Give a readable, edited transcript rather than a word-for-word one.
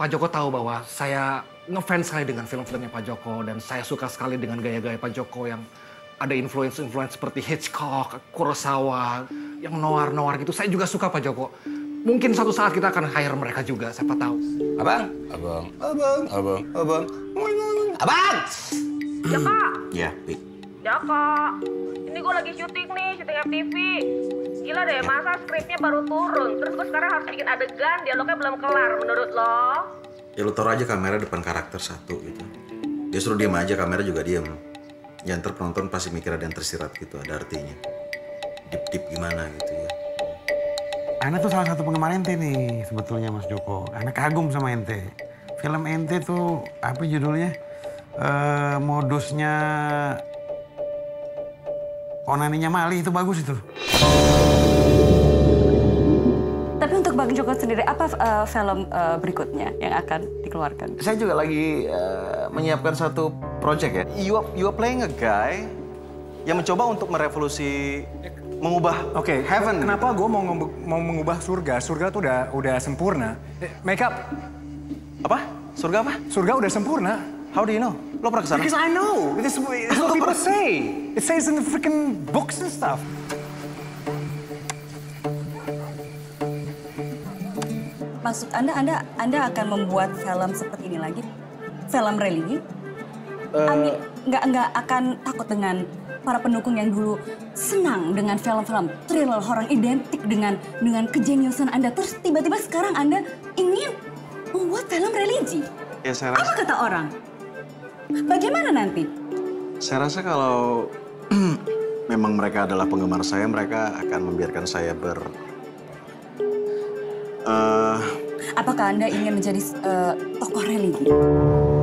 Pak Joko tahu bahwa saya ngefans sekali dengan film-filmnya Pak Joko dan saya suka sekali dengan gaya-gaya Pak Joko yang ada influence-influence seperti Hitchcock, Kurosawa, yang noir-noir gitu. Saya juga suka Pak Joko. Mungkin suatu saat kita akan hire mereka juga, siapa tahu. Abang. Joko. Ya, Pi. Joko. Ini gue lagi syuting nih, syuting FTV. Gila deh, masa skripnya baru turun. Terus gue sekarang harus bikin adegan, dialognya belum kelar menurut lo. Ya lu taruh aja kamera depan karakter satu gitu. Dia suruh diam aja, kamera juga diam. Ya ntar penonton pasti mikir ada yang tersirat gitu, ada artinya. Deep gimana gitu ya. Ana tuh salah satu penggemar ente nih sebetulnya Mas Joko. Ana kagum sama ente. Film ente tuh apa judulnya? Modusnya Onaninya Mali itu bagus itu. Tapi untuk Bang Joko sendiri, apa film berikutnya yang akan dikeluarkan? Saya juga lagi menyiapkan satu project ya. You are playing a guy yang mencoba untuk merevolusi, mengubah heaven. Kenapa gue mau mengubah surga? Surga tuh udah sempurna. Make up. Apa? Surga apa? Surga udah sempurna. How do you know? Lo pernah kesana? Because I know. It's what people say. It says in the freaking books and stuff. Maksud Anda akan membuat film seperti ini lagi? Film religi? Nggak akan takut dengan para pendukung yang dulu senang dengan film-film thriller horor identik dengan kejeniusan Anda. Terus tiba-tiba sekarang Anda ingin membuat film religi? Ya, saya rasa... Apa kata orang? Bagaimana nanti? Saya rasa kalau memang mereka adalah penggemar saya, mereka akan membiarkan saya Apakah Anda ingin menjadi tokoh religi?